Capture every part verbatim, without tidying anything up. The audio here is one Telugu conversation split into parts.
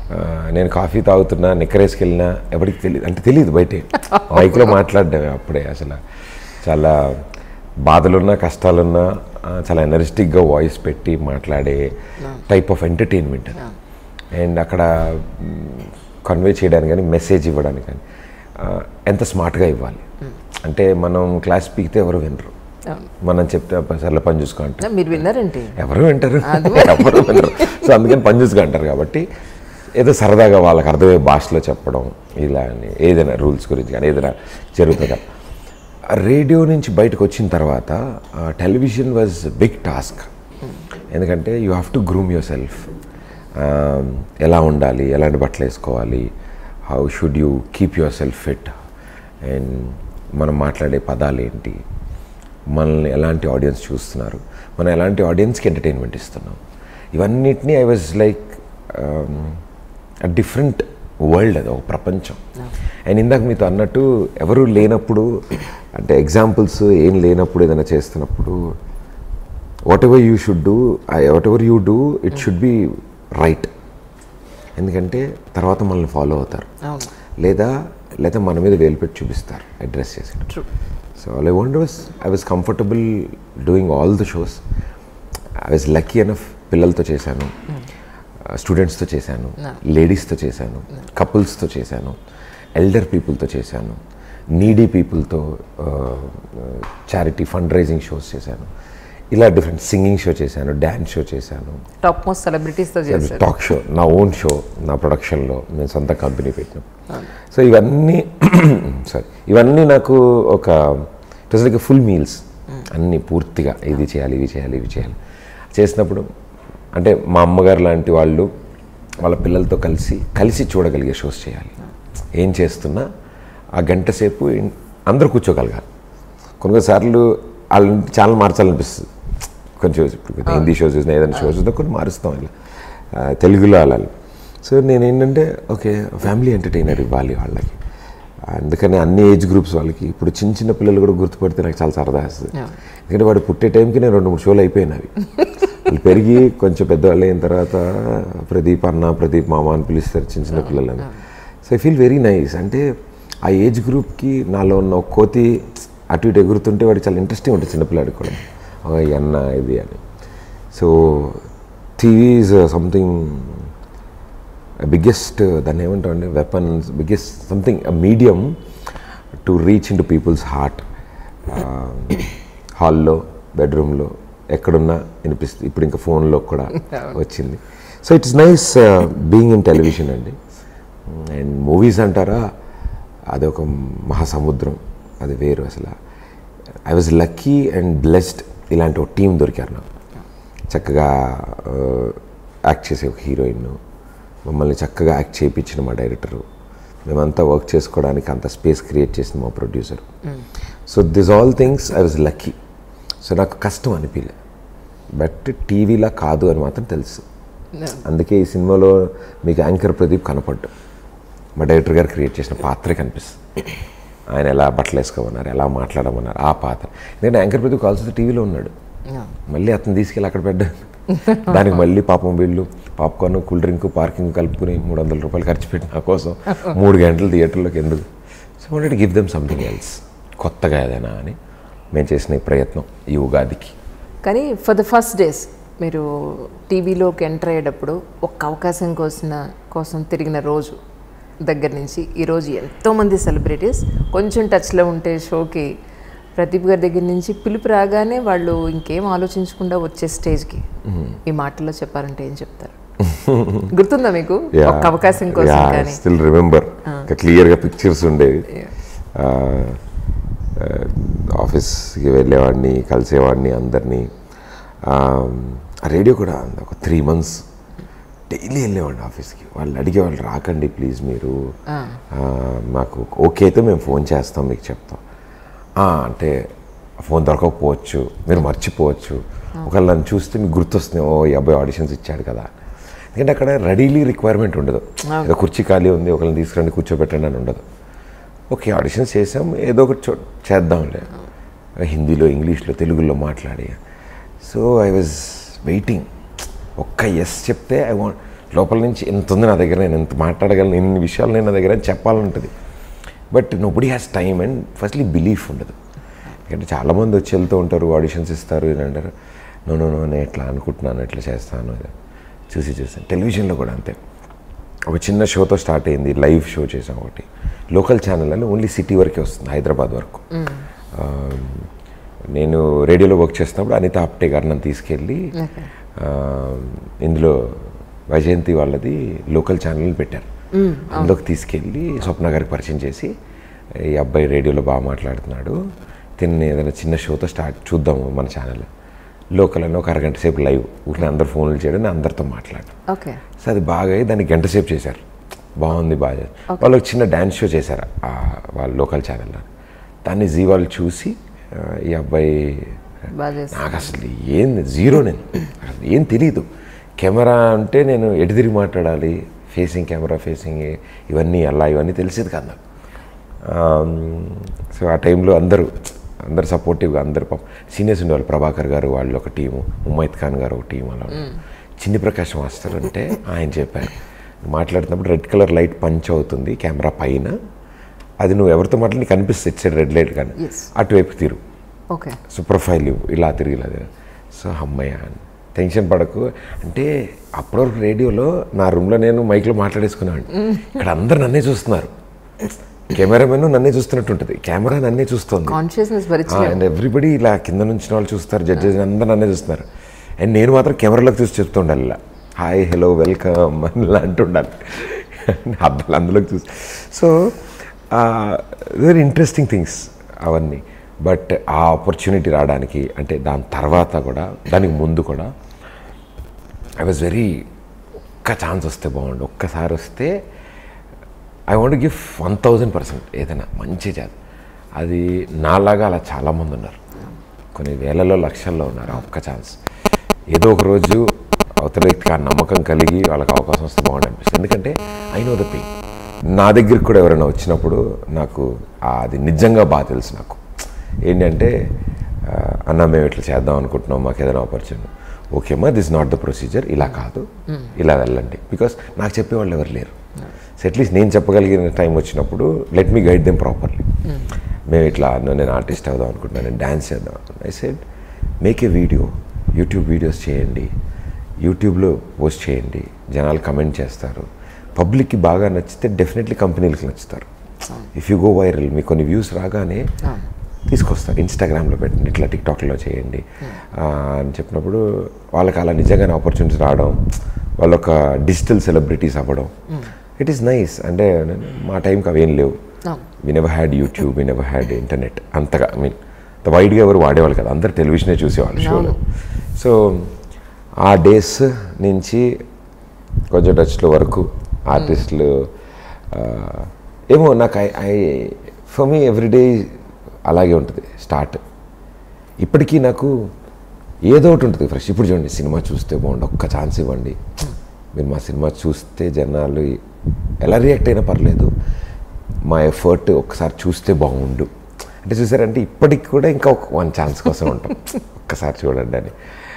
నేను కాఫీ తాగుతున్నా నిక్కరేసుకెళ్ళినా ఎవరికి తెలియదు, అంటే తెలియదు బయటే మైక్లో మాట్లాడడమే. అప్పుడే అసలు చాలా బాధలున్నా కష్టాలున్నా చాలా ఎనర్జెటిక్గా వాయిస్ పెట్టి మాట్లాడే టైప్ ఆఫ్ ఎంటర్టైన్మెంట్. అండ్ అక్కడ కన్వే చేయడానికి కానీ మెసేజ్ ఇవ్వడానికి కానీ ఎంత స్మార్ట్గా ఇవ్వాలి. అంటే మనం క్లాస్ పీకితే ఎవరు వినరు, మనం చెప్తే సర్లే పని చూసుకో అంటారు. మీరు విన్నారంటే ఎవరు వింటారు, ఎవరు వినరు. సో అందుకని పని చూసుకో అంటారు. కాబట్టి ఏదో సరదాగా వాళ్ళకి అర్థమయ్యే భాషలో చెప్పడం, ఇలా అని ఏదైనా రూల్స్ గురించి కానీ ఏదైనా జరుగుతుందా. రేడియో నుంచి బయటకు వచ్చిన తర్వాత టెలివిజన్ వాజ్ బిగ్ టాస్క్. ఎందుకంటే you have to groom yourself. ఎలా ఉండాలి, ఎలాంటి బట్టలు వేసుకోవాలి, how should you keep yourself fit, and మనం మాట్లాడే పదాలు ఏంటి, మనల్ని ఎలాంటి ఆడియన్స్ చూస్తున్నారు, మనం ఎలాంటి ఆడియన్స్కి ఎంటర్టైన్మెంట్ ఇస్తున్నాం, ఇవన్నిటినీ I was like different world, అది ఒక ప్రపంచం. అండ్ ఇందాక మీతో అన్నట్టు ఎవరు లేనప్పుడు, అంటే ఎగ్జాంపుల్స్ ఏం లేనప్పుడు ఏదైనా చేస్తున్నప్పుడు whatever you should do, whatever you do it should be right. ఎందుకంటే తర్వాత మనల్ని ఫాలో అవుతారు, లేదా లేదా మన మీద వేలు పెట్టి చూపిస్తారు అడ్రస్ చేసి. So all I want was I was comfortable doing all the shows. I was lucky enough. పిల్లలతో చేశాను, స్టూడెంట్స్తో చేశాను, లేడీస్తో చేశాను, కపుల్స్తో చేశాను, ఎల్డర్ పీపుల్తో చేశాను, నీడీ పీపుల్తో చారిటీ ఫండ్ రైజింగ్ షోస్ చేశాను. ఇలా డిఫరెంట్ సింగింగ్ షో చేశాను, డ్యాన్స్ షో చేశాను, టాప్ మోస్ట్ సెలబ్రిటీస్తో చేశాను, టాక్ షో, నా ఓన్ షో, నా ప్రొడక్షన్లో నేను సొంత కంపెనీ పెట్టినాం. సో ఇవన్నీ సారీ ఇవన్నీ నాకు ఒక it was like full meals. అన్నీ పూర్తిగా ఇది చేయాలి, ఇవి చేయాలి, ఇవి చేయాలి చేసినప్పుడు, అంటే మా అమ్మగారు లాంటి వాళ్ళు వాళ్ళ పిల్లలతో కలిసి కలిసి చూడగలిగే షోస్ చేయాలి. ఏం చేస్తున్నా ఆ గంట సేపు అందరూ కూర్చోగలగాలి. కొన్నిసార్లు వాళ్ళ ఛానల్ మార్చాలనిపిస్తుంది. కొంచెం ఇప్పుడు హిందీ షోస్ చూసినా ఏదైనా షోస్ చూసినా కొన్ని మారుస్తాం ఇలా తెలుగులో అలా. సో నేను ఏంటంటే ఓకే ఫ్యామిలీ ఎంటర్టైనర్ ఇవ్వాలి వాళ్ళకి. అందుకని అన్ని ఏజ్ గ్రూప్స్ వాళ్ళకి. ఇప్పుడు చిన్న చిన్న పిల్లలు కూడా గుర్తుపడితే నాకు చాలా సరదా వస్తుంది. ఎందుకంటే వాడు పుట్టే టైంకి నేను రెండు మూడు షోలు అయిపోయినవి. వాళ్ళు పెరిగి కొంచెం పెద్దవాళ్ళు అయిన తర్వాత ప్రదీప్ అన్న, ప్రదీప్ మామ అని పిలుస్తారు చిన్న చిన్న పిల్లలని. So I feel very nice. అంటే ఆ ఏజ్ గ్రూప్కి నాలో ఉన్న ఒక కోతి అటు ఇటు ఎగురుతుంటే వాడికి చాలా ఇంట్రెస్టింగ్ ఉంటుంది చిన్నపిల్లాడికి కూడా, ఈ అన్న ఇది అని. So TV is something biggest, దాన్ని ఏమంటాం అండి, weapons, biggest something medium to reach into people's heart. హాల్లో, బెడ్రూమ్లో, ఎక్కడున్నా వినిపిస్తుంది. ఇప్పుడు ఇంకా ఫోన్లో కూడా వచ్చింది. So it's nice being in television అండి. అండ్ మూవీస్ అంటారా, అది ఒక మహాసముద్రం, అది వేరు అసలు. I was lucky and blessed, ఇలాంటి ఒక టీం దొరికారు నాకు. చక్కగా యాక్ట్ చేసే ఒక హీరోయిన్, మమ్మల్ని చక్కగా యాక్ట్ చేయించిన మా డైరెక్టరు, మేమంతా వర్క్ చేసుకోవడానికి అంత స్పేస్ క్రియేట్ చేసిన మా producer. So this all things I was lucky. సో నాకు కష్టం అనిపించలే, బట్ టీవీలా కాదు అని మాత్రం తెలుసు. అందుకే ఈ సినిమాలో మీకు యాంకర్ ప్రదీప్ కనపడ్డు, మా డైరెక్టర్ గారు క్రియేట్ చేసిన పాత్రే కనిపిస్తుంది. ఆయన ఎలా బట్టలు వేసుకోమన్నారు, ఎలా మాట్లాడమన్నారు, ఆ పాత్ర. ఎందుకంటే యాంకర్ ప్రదీప్ కావాల్సిన టీవీలో ఉన్నాడు, మళ్ళీ అతను తీసుకెళ్ళి అక్కడ పెట్టాను. దానికి మళ్ళీ పాపం వీళ్ళు పాప్కార్న్, కూల్ డ్రింక్, పార్కింగ్ కలుపుకుని మూడు వందల రూపాయలు ఖర్చు పెట్టి నా కోసం మూడు గంటలు థియేటర్లోకి ఎందుకు. So wanted to give them something else, కొత్తగా ఏదైనా అని మేము చేసిన ఈ ప్రయత్నం ఈ ఉగాదికి. కానీ ఫర్ ద ఫస్ట్ డేస్ మీరు టీవీలోకి ఎంటర్ అయ్యేటప్పుడు ఒక్క అవకాశం కోసం కోసం తిరిగిన రోజు దగ్గర నుంచి ఈరోజు ఎంతోమంది సెలబ్రిటీస్ కొంచెం టచ్లో ఉంటే షోకి ప్రదీప్ గారి దగ్గర నుంచి పిలుపు రాగానే వాళ్ళు ఇంకేం ఆలోచించకుండా వచ్చే స్టేజ్కి ఈ మాటల్లో చెప్పారంటే ఏం చెప్తారు? గుర్తుందా మీకు ఒక్క అవకాశం కోసం? కానీ స్టిల్ రిమెంబర్, క్లియర్గా పిక్చర్స్ ఉండేవి. ఆఫీస్కి వెళ్ళేవాడిని, కలిసేవాడిని అందరినీ. రేడియో కూడా ఒక త్రీ మంత్స్ డైలీ వెళ్ళేవాడిని ఆఫీస్కి. వాళ్ళు అడిగేవాళ్ళు రాకండి ప్లీజ్ మీరు, మాకు ఓకే అయితే మేము ఫోన్ చేస్తాం మీకు చెప్తాం. అంటే ఫోన్ దొరకకపోవచ్చు, మీరు మర్చిపోవచ్చు, ఒకవేళ నన్ను చూస్తే మీకు గుర్తొస్తుంది, ఓ ఈ అబ్బాయి ఆడిషన్స్ ఇచ్చాడు కదా. ఎందుకంటే అక్కడ రెడీలీ రిక్వైర్మెంట్ ఉండదు, ఏదో కుర్చీ ఖాళీ ఉంది ఒకళ్ళని తీసుకురండి కూర్చోబెట్టండి అని ఉండదు. ఓకే ఆడిషన్స్ చేసాం, ఏదో ఒకటి చో చేద్దాంలే, హిందీలో, ఇంగ్లీష్లో, తెలుగులో మాట్లాడి. సో ఐ వాజ్ వెయిటింగ్, ఒక్క ఎస్ చెప్తే ఐ వాంట్ లోపల నుంచి ఎంత ఉంది నా దగ్గర, నేను ఎంత మాట్లాడగలను, ఇన్ని విషయాలు నేను నా దగ్గర అని చెప్పాలంటుంది. But nobody has time and firstly belief ఉండదు. ఎందుకంటే చాలామంది వచ్చి వెళ్తూ ఉంటారు, ఆడిషన్స్ ఇస్తారు, ఇది అంటారు, నో నో నో నేను ఎట్లా అనుకుంటున్నాను, ఎట్లా చేస్తాను, చూసి చూసాను. టెలివిజన్లో కూడా అంతే. ఒక చిన్న షోతో స్టార్ట్ అయింది, లైవ్ షో చేసాం ఒకటి లోకల్ ఛానల్ అని, ఓన్లీ సిటీ వరకే వస్తుంది, హైదరాబాద్ వరకు. నేను రేడియోలో వర్క్ చేస్తున్నప్పుడు అనిత ఆప్టే గారు నన్ను తీసుకెళ్ళి ఇందులో వైజయంతి వాళ్ళది లోకల్ ఛానల్ పెట్టారు. అందులోకి తీసుకెళ్ళి స్వప్న గారికి పరిచయం చేసి, ఈ అబ్బాయి రేడియోలో బాగా మాట్లాడుతున్నాడు, తిని ఏదైనా చిన్న షోతో స్టార్ట్ చూద్దాము మన ఛానల్, లోకల్ అని ఒక అరగంట సేపు లైవ్ ఊరిని అందరు ఫోన్లు చేయడం, నేను అందరితో మాట్లాడు. సో అది బాగా దాన్ని గంట సేపు చేశారు, బాగుంది బాగా. వాళ్ళు ఒక చిన్న డ్యాన్స్ షో చేశారు వాళ్ళ లోకల్ ఛానల్లో. దాన్ని జీ వాళ్ళు చూసి ఈ అబ్బాయి, నాకు అసలు ఏం జీరో, నేను అసలు ఏం తెలియదు, కెమెరా అంటే నేను ఎటు తిరిగి మాట్లాడాలి, ఫేసింగ్ కెమెరా ఫేసింగ్ ఇవన్నీ అలా ఇవన్నీ తెలిసేది కాదు నాకు. సో ఆ టైంలో అందరూ అందరు సపోర్టివ్గా, అందరు పాపం సీనియర్స్ ఉండేవాళ్ళు, ప్రభాకర్ గారు వాళ్ళు ఒక టీము, ముమైత్ ఖాన్ గారు ఒక టీం, అలా చిన్ని ప్రకాష్ మాస్టర్ అంటే ఆయన చెప్పారు, మాట్లాడుతున్నప్పుడు రెడ్ కలర్ లైట్ పంచ్ అవుతుంది కెమెరా పైన, అది నువ్వు ఎవరితో మాట్లాడి నీకు కనిపిస్తుంది ఇటు సైడ్ రెడ్ లైట్ కానీ అటువైపు తిరుగు, ఓకే సో ప్రొఫైల్ ఇవ్వు, ఇలా తిరిగి ఇలా. సో అమ్మయ్య టెన్షన్ పడకు అంటే, అప్పటివరకు రేడియోలో నా రూమ్లో నేను మైక్లో మాట్లాడేసుకున్నాను, ఇక్కడ అందరు నన్నే చూస్తున్నారు, కెమెరామెన్ నన్నే చూస్తున్నట్టు ఉంటుంది, కెమెరా నన్నే చూస్తుంది, అండ్ ఎవ్రీబడి ఇలా కింద నుంచి వాళ్ళు చూస్తారు, జడ్జెస్ అందరు నన్నే చూస్తున్నారు, అండ్ నేను మాత్రం కెమెరాలోకి చూసి చెప్తుండాలి ఇలా హాయ్ హలో వెల్కమ్ అని ఇలా అంటుండాలి, అబ్బాయిలు అందులోకి చూసి. సో వెరీ ఇంట్రెస్టింగ్ థింగ్స్ అవన్నీ. బట్ ఆ ఆపర్చునిటీ రావడానికి అంటే దాని తర్వాత కూడా, దానికి ముందు కూడా ఐ వాజ్ వెరీ, ఒక్క ఛాన్స్ వస్తే బాగుండు, ఒక్కసారి వస్తే I want give one thousand percent ఏదైనా మంచి చేత. అది నాలాగా అలా చాలామంది ఉన్నారు, కొన్ని వేలలో లక్షల్లో ఉన్నారు. ఆ ఒక్క ఛాన్స్ ఏదో ఒక రోజు అవతల వ్యక్తికి ఆ నమ్మకం కలిగి వాళ్ళకి అవకాశం వస్తే బాగుంటుంది అనిపిస్తుంది. ఎందుకంటే ఐ నో ద పెయిన్. నా దగ్గరికి కూడా ఎవరైనా వచ్చినప్పుడు నాకు అది నిజంగా బాగా తెలుసు. నాకు ఏంటంటే, అన్న మేము ఇట్లా చేద్దాం అనుకుంటున్నాం, మాకు ఏదైనా ఆపర్చునిటీ, ఓకేమ్మా దిస్ నాట్ ద ప్రొసీజర్, ఇలా కాదు ఇలా వెళ్ళండి, బికాస్ నాకు చెప్పేవాళ్ళు ఎవరు లేరు. సో అట్లీస్ట్ నేను చెప్పగలిగిన టైం వచ్చినప్పుడు let me guide them properly. మేము ఇట్లా నేను ఆర్టిస్ట్ అవుదాం అనుకుంటున్నాను, నేను డ్యాన్స్ చేద్దాం అనుకుంటున్నాను. I said make a video, YouTube videos చేయండి, యూట్యూబ్లో పోస్ట్ చేయండి, జనాలు కమెంట్ చేస్తారు, పబ్లిక్కి బాగా నచ్చితే డెఫినెట్లీ కంపెనీలకు నచ్చుతారు. ఇఫ్ యూ గో వైరల్, మీకు కొన్ని వ్యూస్ రాగానే తీసుకొస్తారు, ఇన్స్టాగ్రామ్లో పెట్టండి, ఇట్లా టిక్టాక్లో చేయండి అని చెప్పినప్పుడు వాళ్ళకి అలా నిజంగానే ఆపర్చునిటీస్ రావడం, వాళ్ళు ఒక డిజిటల్ సెలబ్రిటీస్ అవ్వడం, ఇట్ ఈస్ నైస్. అంటే మా టైంకి అవేం లేవు, we never had YouTube, we never had internet అంతగా, ఐ మీన్ అంత వైడ్గా ఎవరు వాడేవాళ్ళు కదా, అందరు టెలివిజనే చూసేవాళ్ళు షోలో. సో ఆ డేస్ నుంచి కొంచెం టచ్లో వరకు ఆర్టిస్టులు ఏమో నాకు I I for me everyday అలాగే ఉంటుంది స్టార్ట్. ఇప్పటికీ నాకు ఏదో ఒకటి ఉంటుంది ఫ్రెష్. ఇప్పుడు చూడండి, సినిమా చూస్తే బాగుండు, ఒక్క ఛాన్స్ ఇవ్వండి, మీరు మా సినిమా చూస్తే జనాలు ఎలా రియాక్ట్ అయినా పర్లేదు, మా ఎఫర్ట్ ఒక్కసారి చూస్తే బాగుండు అంటే చూసారంటే ఇప్పటికి కూడా ఇంకా ఒక వన్ ఛాన్స్ కోసం ఉంటాం, ఒక్కసారి చూడండి అని.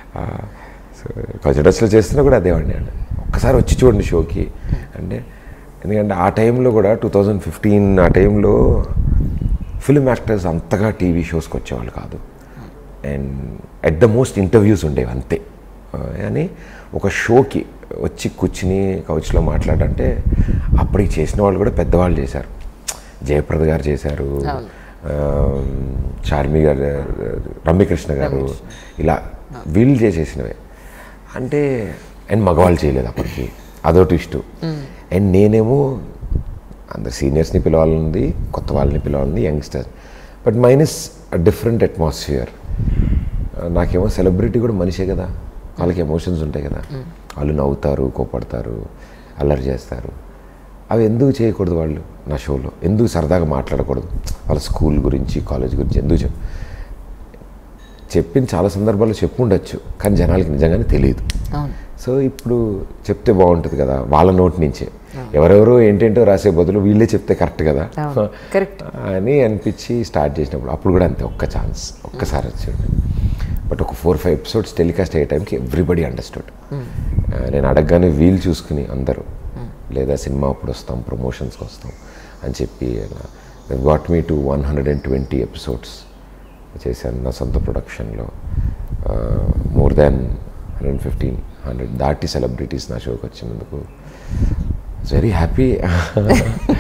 సో కల్చరల్స్లో చేస్తున్నా కూడా అదేవండి అండి, ఒక్కసారి వచ్చి చూడండి షోకి అంటే. ఎందుకంటే ఆ టైంలో కూడా టూ థౌజండ్ ఫిఫ్టీన్ ఆ టైంలో ఫిల్మ్ యాక్టర్స్ అంతగా టీవీ షోస్కి వచ్చేవాళ్ళు కాదు, and at the most interviews ఉండేవి అంతే. అని ఒక షోకి వచ్చి కూర్చుని కౌచ్లో మాట్లాడంటే అప్పటికి చేసిన వాళ్ళు కూడా పెద్దవాళ్ళు చేశారు. జయప్రద గారు చేశారు, చార్మి గారు, రమ్యకృష్ణ గారు, ఇలా వీళ్ళు చేసేసినవే అంటే. అండ్ మగవాళ్ళు చేయలేదు అప్పటికి, అదొకటి ఇష్టం. అండ్ నేనేమో అందరు సీనియర్స్ని పిలవాలనుంది, కొత్త వాళ్ళని పిలవాలని, youngsters. But mine is a different atmosphere. నాకేమో సెలబ్రిటీ కూడా మనిషే కదా, వాళ్ళకి ఎమోషన్స్ ఉంటాయి కదా, వాళ్ళు నవ్వుతారు, కోపడతారు, అల్లరి చేస్తారు. అవి ఎందుకు చేయకూడదు వాళ్ళు నా షోలో? ఎందుకు సరదాగా మాట్లాడకూడదు? వాళ్ళ స్కూల్ గురించి, కాలేజ్ గురించి ఎందుకు చెప్ చెప్పిన చాలా సందర్భాల్లో చెప్పు ఉండొచ్చు, కానీ జనాలకి నిజంగానే తెలియదు. సో ఇప్పుడు చెప్తే బాగుంటుంది కదా వాళ్ళ నోటి నుంచే. ఎవరెవరో ఏంటంటో రాసే బదులు వీళ్ళే చెప్తే కరెక్ట్ కదా అని అనిపించి స్టార్ట్ చేసినప్పుడు అప్పుడు కూడా అంతే, ఒక్క ఛాన్స్ ఒక్కసారి వచ్చాడు. బట్ ఒక ఫోర్ ఫైవ్ ఎపిసోడ్స్ టెలికాస్ట్ అయ్యే టైంకి ఎవ్రీబడి అండర్స్టూడ్. నేను అడగగానే వీలు చూసుకుని అందరూ లేదా సినిమా అప్పుడు వస్తాం ప్రమోషన్స్కి వస్తాం అని చెప్పి got me to one hundred and twenty episodes చేశాను నా సొంత ప్రొడక్షన్లో. More than hundred fifteen hundred దాటి సెలబ్రిటీస్ నా షోకి వచ్చినందుకు ఇట్స్ వెరీ హ్యాపీ.